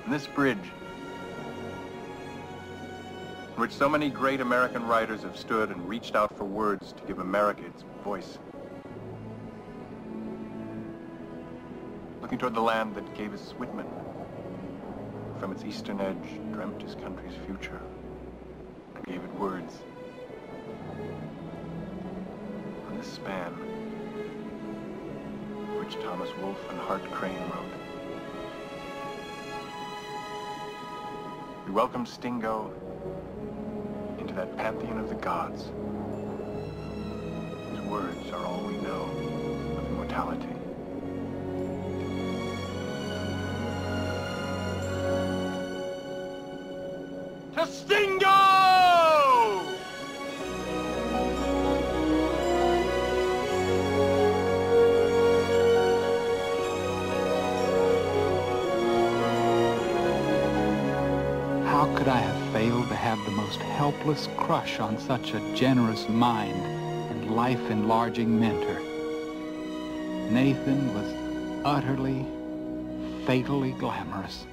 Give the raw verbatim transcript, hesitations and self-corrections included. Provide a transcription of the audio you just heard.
And this bridge, in which so many great American writers have stood and reached out for words to give America its voice. Looking toward the land that gave us Whitman, who from its eastern edge dreamt his country's future and gave it words. On this span, which Thomas Wolfe and Hart Crane wrote, we welcome Stingo into that pantheon of the gods, whose words are all we know of immortality. To Stingo! How could I have failed to have the most helpless crush on such a generous mind and life-enlarging mentor? Nathan was utterly, fatally glamorous.